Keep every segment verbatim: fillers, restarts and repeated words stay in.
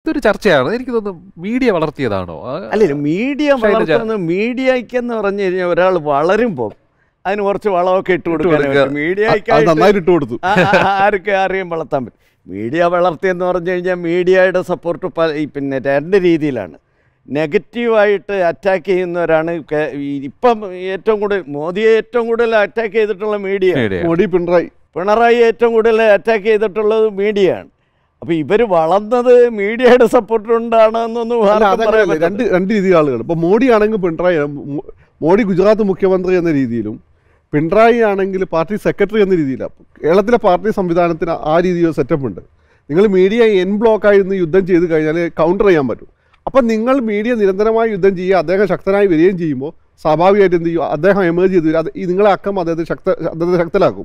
ഇതൊരു ചർച്ചയാണ്. എനിക്ക് തോന്നുന്നു മീഡിയ വളർത്തിയതാണോ? അല്ല, മീഡിയ വളർത്തുന്നത് മീഡിയക്കെന്ന് പറഞ്ഞു കഴിഞ്ഞാൽ ഒരാൾ വളരുമ്പോൾ അതിന് കുറച്ച് വളമൊക്കെ ഇട്ട് കൊടുക്കാൻ മീഡിയക്കായിട്ട് ഇട്ട് കൊടുത്തു. ആർക്ക് ആരെയും വളർത്താൻ പറ്റും. മീഡിയ വളർത്തിയെന്ന് പറഞ്ഞു കഴിഞ്ഞാൽ മീഡിയയുടെ സപ്പോർട്ട് പിന്നെ രണ്ട് രീതിയിലാണ്. നെഗറ്റീവായിട്ട് അറ്റാക്ക് ചെയ്യുന്നവരാണ് ഇപ്പം ഏറ്റവും കൂടുതൽ. മോദിയെ ഏറ്റവും കൂടുതൽ അറ്റാക്ക് ചെയ്തിട്ടുള്ള മീഡിയ. മോദി പിണറായി പിണറായി ഏറ്റവും കൂടുതൽ അറ്റാക്ക് ചെയ്തിട്ടുള്ളത് മീഡിയയാണ്. അപ്പോൾ ഇവർ വളർന്നത് മീഡിയയുടെ സപ്പോർട്ട് കൊണ്ടാണ് എന്നൊന്നും രണ്ട് രണ്ട് രീതി ആളുകൾ. ഇപ്പോൾ മോഡി ആണെങ്കിൽ പിണറായി, മോഡി ഗുജറാത്ത് മുഖ്യമന്ത്രി എന്ന രീതിയിലും പിണറായി ആണെങ്കിൽ പാർട്ടി സെക്രട്ടറി എന്ന രീതിയിലാണ്. കേരളത്തിലെ പാർട്ടി സംവിധാനത്തിന് ആ രീതിയിൽ സെറ്റപ്പ് ഉണ്ട്. നിങ്ങൾ മീഡിയ എൻ ബ്ലോക്കായി നിന്ന് യുദ്ധം ചെയ്ത് കഴിഞ്ഞാൽ കൗണ്ടർ ചെയ്യാൻ പറ്റും. അപ്പം നിങ്ങൾ മീഡിയ നിരന്തരമായി യുദ്ധം ചെയ്യുക, അദ്ദേഹം ശക്തനായി വരികയും ചെയ്യുമ്പോൾ സ്വാഭാവികമായിട്ട് എന്ത് ചെയ്യും, അദ്ദേഹം എമേജ് ചെയ്ത് വരും. അത് ഈ നിങ്ങളെ അക്കം അദ്ദേഹത്തെ ശക്ത അദ്ദേഹത്തെ ശക്തനാക്കും.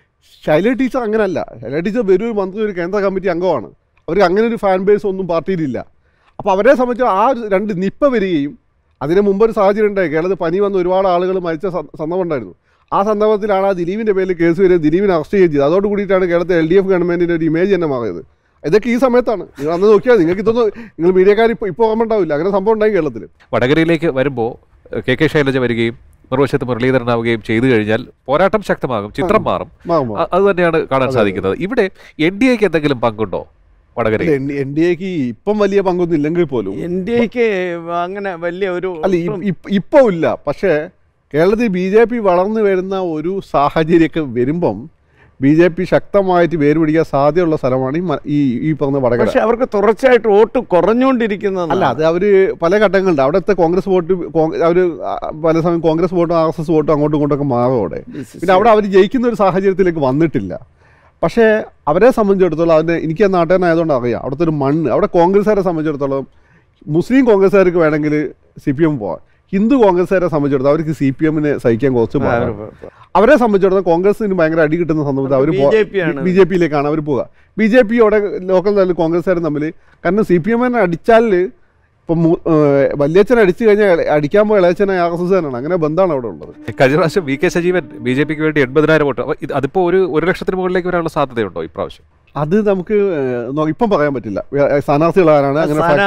ശൈല ടീച്ചർ അങ്ങനല്ല. ശൈല ടീച്ചർ വെറൊരു മന്ത്രി, ഒരു കേന്ദ്ര കമ്മിറ്റി അംഗമാണ്. അവർക്ക് അങ്ങനെ ഒരു ഫാൻ ബേസ് ഒന്നും പാർട്ടിയിലില്ല. അപ്പോൾ അവരെ സംബന്ധിച്ച് ആ രണ്ട് നിപ്പ വരികയും അതിന് മുമ്പൊരു സാഹചര്യം ഉണ്ടായി. കേരളത്തിൽ പനി വന്ന് ഒരുപാട് ആളുകൾ മരിച്ച സന്ദർഭം ഉണ്ടായിരുന്നു. ആ സന്ദർഭത്തിലാണ് ആ ദിലീപിൻ്റെ പേരിൽ കേസ് വരിക, ദിലീപിനെ അറസ്റ്റ് ചെയ്യുകയും ചെയ്തത്. അതോട് കൂടിയിട്ടാണ് കേരളത്തിൽ എൽ ഡി എഫ് ഗവൺമെൻറ്റിൻ്റെ ഒരു ഇമേജ് തന്നെ മാറിയത്. ഇതൊക്കെ ഈ സമയത്താണ്. നിങ്ങൾ അന്ന് നോക്കിയാൽ നിങ്ങൾക്ക് ഇതൊന്നും നിങ്ങൾ മീഡിയക്കാർ ഇപ്പോൾ ഇപ്പോൾ ഓർമ്മ ഉണ്ടാവില്ല. അങ്ങനെ സംഭവം ഉണ്ടായി കേരളത്തിൽ. വടകരയിലേക്ക് വരുമ്പോൾ കെ കെ ശൈലജ വരികയും മറുവശത്ത് മുരളീധരനാവുകയും ചെയ്തു കഴിഞ്ഞാൽ പോരാട്ടം ശക്തമാകും, ചിത്രം മാറും. അത് തന്നെയാണ് കാണാൻ സാധിക്കുന്നത്. ഇവിടെ എൻ ഡി എക്ക് എന്തെങ്കിലും പങ്കുണ്ടോ വടകരയിൽ? എൻ ഡി എക്ക് ഇപ്പം വലിയ പങ്കൊന്നും ഇല്ലെങ്കിൽ പോലും എൻ ഡി എക്ക് അങ്ങനെ വലിയ ഒരു അല്ല ഇപ്പോൾ ഇല്ല. പക്ഷേ കേരളത്തിൽ ബി ജെ പി വളർന്നു വരുന്ന ഒരു സാഹചര്യമൊക്കെ വരുമ്പം ബി ജെ പി ശക്തമായിട്ട് വേര് പിടിക്കാൻ സാധ്യതയുള്ള സ്ഥലമാണ് ഈ ഈ പറഞ്ഞ വടകര. പക്ഷേ അവർക്ക് തുടർച്ചയായിട്ട് വോട്ട് കുറഞ്ഞുകൊണ്ടിരിക്കുന്നത്. അല്ല, അത് അവർ പല ഘട്ടങ്ങളുണ്ട്. അവിടുത്തെ കോൺഗ്രസ് വോട്ട് അവർ പല സമയം കോൺഗ്രസ് വോട്ടും ആർ എസ് എസ് വോട്ടും അങ്ങോട്ടും ഇങ്ങോട്ടൊക്കെ മാറും അവിടെ. പിന്നെ അവിടെ അവർ ജയിക്കുന്ന ഒരു സാഹചര്യത്തിലേക്ക് വന്നിട്ടില്ല. പക്ഷേ അവരെ സംബന്ധിച്ചിടത്തോളം അതിന് എനിക്ക് ആ നാട്ടുകാരനായതുകൊണ്ട് അറിയാം. അവിടുത്തെ ഒരു മണ്ണ്, അവിടെ കോൺഗ്രസ്സുകാരെ സംബന്ധിച്ചിടത്തോളം മുസ്ലിം കോൺഗ്രസ്സുകാർക്ക് വേണമെങ്കിൽ സി പി എം പോകാം. ഹിന്ദു കോൺഗ്രസ്സുകാരെ സംബന്ധിച്ചിടത്തോളം അവർക്ക് സി പി എമ്മിനെ സഹിക്കാൻ കുറച്ച് പോകാം. അവരെ സംബന്ധിച്ചിടത്തോളം കോൺഗ്രസിന് ഭയങ്കര അടി കിട്ടുന്ന സന്ദർഭത്തിൽ അവർ ബി ജെ പിയിലേക്കാണ് അവർ പോവുക. ബി ജെ പി അവിടെ ലോക്കൽ തലത്തിൽ കോൺഗ്രസ്സുകാരും തമ്മിൽ. കാരണം സി പി എമ്മിനെ അടിച്ചാൽ ഇപ്പം വല്യച്ഛനെ അടിച്ചു കഴിഞ്ഞാൽ അടിക്കാൻ പോയ ഇളയച്ഛനെ ആർ എസ് എസ്കാരനാണ്. അങ്ങനെ ബന്ധമാണ് അവിടെ ഉള്ളത്. കഴിഞ്ഞ പ്രാവശ്യം വി കെ സജീവൻ ബി ജെ പിക്ക് വേണ്ടി എൺപതിനായിരം വോട്ട്, അതിപ്പോൾ ഒരു ഒരു ലക്ഷത്തിന് മുകളിലേക്ക് വരാനുള്ള സാധ്യതയുണ്ടോ ഇപ്രാവശ്യം? അത് നമുക്ക് ഇപ്പം പറയാൻ പറ്റില്ല. സ്ഥാനാർത്ഥികളാരാണ്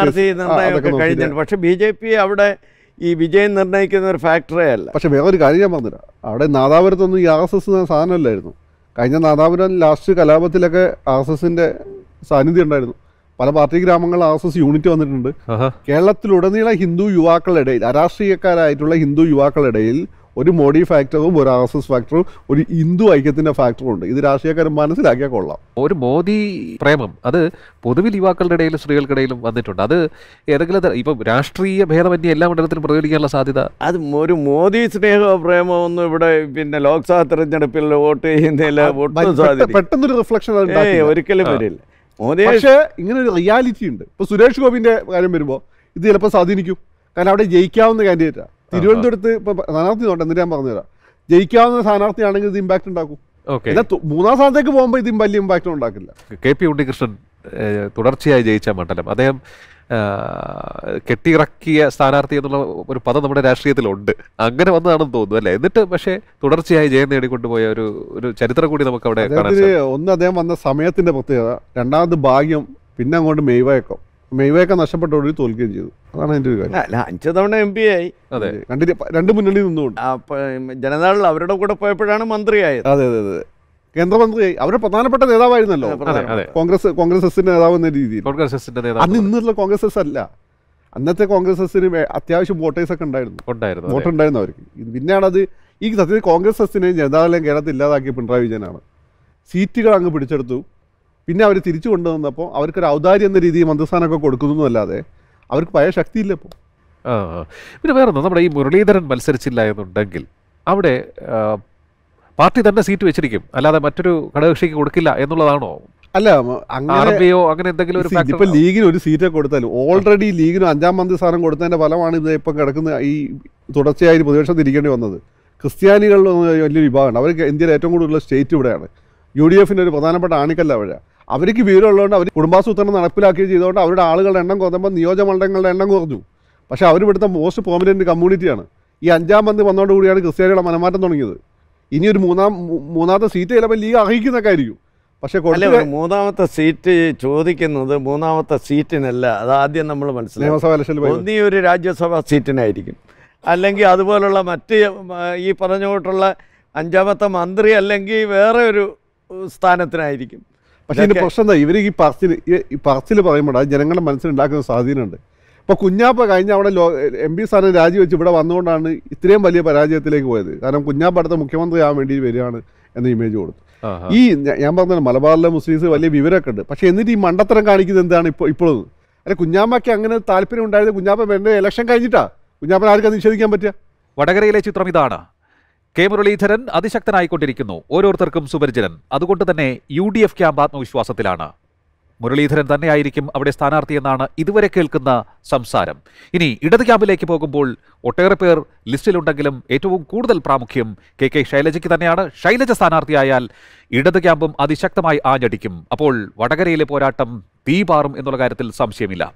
അങ്ങനെ. പക്ഷെ ബി ജെ പി അവിടെ ഈ വിജയം നിർണ്ണയിക്കുന്ന ഒരു ഫാക്ടറേ അല്ല. പക്ഷെ വേറൊരു കാര്യം ഞാൻ പറഞ്ഞില്ല, അവിടെ നാദാപുരത്തൊന്നും ഈ ആർ എസ് എസ് സാധനമല്ലായിരുന്നു. കഴിഞ്ഞ നാദാപുരം ലാസ്റ്റ് കലാപത്തിലൊക്കെ ആർ എസ് എസിൻ്റെ സാന്നിധ്യം ഉണ്ടായിരുന്നു. പല പാർട്ടി ഗ്രാമങ്ങളിൽ ആർ എസ് എസ് യൂണിറ്റ് വന്നിട്ടുണ്ട്. കേരളത്തിലുടനീളം ഹിന്ദു യുവാക്കളുടെ ഇടയിൽ, അരാഷ്ട്രീയക്കാരായിട്ടുള്ള ഹിന്ദു യുവാക്കളുടെ ഇടയിൽ ഒരു മോഡി ഫാക്ടറും ഒരു ആർ എസ് എസ് ഫാക്ടറും ഒരു ഹിന്ദു ഐക്യത്തിൻ്റെ ഫാക്ടറും ഉണ്ട്. ഇത് രാഷ്ട്രീയക്കാരൻ മനസ്സിലാക്കിയാൽ കൊള്ളാം. ഒരു മോദി പ്രേമം അത് പൊതുവിൽ യുവാക്കളുടെ ഇടയിലും സ്ത്രീകൾക്കിടയിലും വന്നിട്ടുണ്ട്. അത് ഏതെങ്കിലും ഇപ്പം രാഷ്ട്രീയ ഭേദമന്യേ എല്ലാ മണ്ഡലത്തിലും പ്രതിഫലിക്കാനുള്ള സാധ്യത. അത് ഒരു മോദി സ്നേഹ പ്രേമമൊന്നും ഇവിടെ പിന്നെ ലോക്സഭാ തെരഞ്ഞെടുപ്പിൽ വോട്ട് ചെയ്യുന്നില്ല. പെട്ടെന്നൊരു റിഫ്ലക്ഷൻ ഒരിക്കലും വരില്ല. മോദി പക്ഷേ ഇങ്ങനെ ഒരു റിയാലിറ്റി ഉണ്ട്. ഇപ്പോൾ സുരേഷ് ഗോപിൻ്റെ കാര്യം വരുമ്പോൾ ഇത് ചിലപ്പോൾ സ്വാധീനിക്കും. കാരണം അവിടെ ജയിക്കാവുന്ന കാൻഡിഡേറ്റാണ്. തിരുവനന്തപുരത്ത് ഇപ്പൊ സ്ഥാനാർത്ഥി നോട്ടെ, എന്നിട്ട് ഞാൻ പറഞ്ഞുതരാം. ജയിക്കാവുന്ന സ്ഥാനാർത്ഥിയാണെങ്കിൽ ഇത് ഇമ്പാക്ട് ഉണ്ടാക്കും. മൂന്നാം സ്ഥാനത്തേക്ക് പോകുമ്പോൾ ഇത് വലിയ ഇമ്പാക്ട് ഉണ്ടാക്കില്ല. കെ പി ഉണ്ണികൃഷ്ണൻ തുടർച്ചയായി ജയിച്ച മണ്ഡലം, അദ്ദേഹം കെട്ടിയിറക്കിയ സ്ഥാനാർത്ഥി എന്നുള്ള ഒരു പദം നമ്മുടെ രാഷ്ട്രീയത്തിലുണ്ട്. അങ്ങനെ വന്നതാണെന്ന് തോന്നുന്നു അല്ലേ? എന്നിട്ട് പക്ഷേ തുടർച്ചയായി ജയം നേടിക്കൊണ്ടുപോയ ഒരു ഒരു ചരിത്രം കൂടി നമുക്ക് അവിടെ കാണാൻ. ഒന്ന് അദ്ദേഹം വന്ന സമയത്തിന്റെ പ്രത്യേകത, രണ്ടാമത് ഭാഗ്യം, പിന്നെ അങ്ങോട്ട് മെയ്വഴക്കം. മെയ്വഴക്കം നഷ്ടപ്പെട്ടോടി തോൽക്കുകയും ചെയ്തു. അതാണ് എൻ്റെ ഒരു കാര്യം. അഞ്ച് തവണ എം പി ആയി. അതെ, രണ്ടിന് രണ്ട് മുന്നണി നിന്നുകൊണ്ട് ജനതാദൾ അവരുടെ കൂടെ പോയപ്പോഴാണ് മന്ത്രിയായത്. അതെ അതെ അതെ കേന്ദ്രമന്ത്രിയായി. അവരുടെ പ്രധാനപ്പെട്ട നേതാവായിരുന്നല്ലോ കോൺഗ്രസ് കോൺഗ്രസ് എസിന്റെ നേതാവ് എന്ന രീതിയിൽ. അന്ന് ഇന്നുള്ള കോൺഗ്രസ് എസ് അല്ല, അന്നത്തെ കോൺഗ്രസ് എസിന് അത്യാവശ്യം വോട്ടേഴ്സ് ഒക്കെ ഉണ്ടായിരുന്നു, വോട്ട് ഉണ്ടായിരുന്നു അവർക്ക്. പിന്നെയാണത് ഈ സത്യത്തിൽ കോൺഗ്രസ് എസിനെയും ജനതാദളെയും കേരളത്തിൽ ഇല്ലാതാക്കിയ പിണറായി വിജയനാണ്. സീറ്റുകൾ അങ്ങ് പിടിച്ചെടുത്തു. പിന്നെ അവർ തിരിച്ചു കൊണ്ടുവന്നപ്പോൾ അവർക്കൊരു ഔദാര്യം എന്ന രീതിയിൽ മന്ത്രിസ്ഥാനമൊക്കെ കൊടുക്കുന്നു അല്ലാതെ അവർക്ക് പഴയ ശക്തിയില്ല ഇപ്പോൾ. ആ പിന്നെ വേറൊന്നും, നമ്മുടെ ഈ മുരളീധരൻ മത്സരിച്ചില്ല എന്നുണ്ടെങ്കിൽ അവിടെ പാർട്ടി തന്നെ സീറ്റ് വെച്ചിരിക്കും, അല്ലാതെ മറ്റൊരു ഘടകകക്ഷിക്ക് കൊടുക്കില്ല എന്നുള്ളതാണോ? അല്ല, അങ്ങനെ അങ്ങനെ എന്തെങ്കിലും ഒരു ഇപ്പൊ ലീഗിന് ഒരു സീറ്റ് കൊടുത്താലും ഓൾറെഡി ലീഗിന് അഞ്ചാം മന്ത്രി സ്ഥാനം കൊടുത്തതിന്റെ ഫലമാണ് ഇത് ഇപ്പം കിടക്കുന്ന ഈ തുടർച്ചയായി പ്രതിപക്ഷം തിരിക്കേണ്ടി വന്നത്. ക്രിസ്ത്യാനികളിൽ വലിയൊരു വിഭാഗമുണ്ട്. അവർക്ക് ഇന്ത്യയിൽ ഏറ്റവും കൂടുതലുള്ള സ്റ്റേറ്റ് ഇവിടെയാണ്. യു ഡി എഫിൻ്റെ ഒരു പ്രധാനപ്പെട്ട ആണിക്കല്ല അവിടെ. അവർക്ക് വിവരമുള്ളതുകൊണ്ട് അവർ കുടുംബാസൂത്രണം നടപ്പിലാക്കുകയും ചെയ്തുകൊണ്ട് അവരുടെ ആളുകളുടെ എണ്ണം കുറഞ്ഞപ്പോൾ നിയോജകമണ്ഡലങ്ങളുടെ എണ്ണം കുറഞ്ഞു. പക്ഷേ അവർ ഇവിടുത്തെ മോസ്റ്റ് പ്രോമിനൻറ്റ് കമ്മ്യൂണിറ്റിയാണ്. ഈ അഞ്ചാം മന്ത്രി വന്നതോടുകൂടിയാണ് ക്രിസ്ത്യാനികളുടെ മനമാറ്റം തുടങ്ങിയത്. ഇനി ഒരു മൂന്നാം മൂന്നാമത്തെ സീറ്റ് ചിലപ്പോൾ ലീഗ് അർഹിക്കുന്നൊക്കെ ആയിരിക്കും. പക്ഷേ മൂന്നാമത്തെ സീറ്റ് ചോദിക്കുന്നത് മൂന്നാമത്തെ സീറ്റിനല്ല, അതാദ്യം നമ്മൾ മനസ്സിലാക്കും. ഒന്നീ ഒരു രാജ്യസഭാ സീറ്റിനായിരിക്കും, അല്ലെങ്കിൽ അതുപോലുള്ള മറ്റ് ഈ പറഞ്ഞുകൊണ്ടുള്ള അഞ്ചാമത്തെ മന്ത്രി അല്ലെങ്കിൽ വേറെ ഒരു സ്ഥാനത്തിനായിരിക്കും. പക്ഷേ ഇതിൻ്റെ പ്രശ്നം എന്താ, ഇവർ ഈ പറച്ചിൽ ഈ പറച്ചിൽ പറയുമ്പോൾ അത് ജനങ്ങളുടെ മനസ്സിലുണ്ടാക്കുന്ന സ്വാധീനമുണ്ട്. ഇപ്പോൾ കുഞ്ഞാപ്പ കഴിഞ്ഞ അവിടെ ലോ എം പി സ്ഥാനം രാജിവെച്ച് ഇവിടെ വന്നുകൊണ്ടാണ് ഇത്രയും വലിയ പരാജയത്തിലേക്ക് പോയത്. കാരണം കുഞ്ഞാപ്പ അടുത്ത മുഖ്യമന്ത്രി ആവാൻ വേണ്ടി വരികയാണ് എന്ന ഇമേജ് കൊടുത്തു. ഈ ഞാൻ പറഞ്ഞത് മലബാറിലെ മുസ്ലിംസ് വലിയ വിവരമൊക്കെ ഉണ്ട്, പക്ഷേ എന്നിട്ട് ഈ മണ്ടത്തരം കാണിക്കുന്നത് എന്താണ് ഇപ്പോൾ ഇപ്പോഴും? അല്ലെ കുഞ്ഞാമ്മയ്ക്ക് അങ്ങനെ താല്പര്യം ഉണ്ടായത് കുഞ്ഞാപ്പ വേണ്ട ഇലക്ഷൻ കഴിഞ്ഞിട്ടാ, കുഞ്ഞാപ്പൻ ആർക്കും നിഷേധിക്കാൻ പറ്റുക? വടകരയിലെ ചിത്രം ഇതാണ്. കെ മുരളീധരൻ അതിശക്തനായിക്കൊണ്ടിരിക്കുന്നു, ഓരോരുത്തർക്കും സുപരിചിതൻ. അതുകൊണ്ട് തന്നെ യു ഡി എഫ് ക്യാമ്പ് ആത്മവിശ്വാസത്തിലാണ്. മുരളീധരൻ തന്നെയായിരിക്കും അവിടെ സ്ഥാനാർത്ഥിയെന്നാണ് ഇതുവരെ കേൾക്കുന്ന സംസാരം. ഇനി ഇടത് ക്യാമ്പിലേക്ക് പോകുമ്പോൾ ഒട്ടേറെ പേർ ലിസ്റ്റിലുണ്ടെങ്കിലും ഏറ്റവും കൂടുതൽ പ്രാമുഖ്യം കെ കെ ശൈലജയ്ക്ക് തന്നെയാണ്. ശൈലജ സ്ഥാനാർത്ഥിയായാൽ ഇടത് ക്യാമ്പും അതിശക്തമായി ആഞ്ഞടിക്കും. അപ്പോൾ വടകരയിലെ പോരാട്ടം തീപാറും എന്നുള്ള കാര്യത്തിൽ സംശയമില്ല.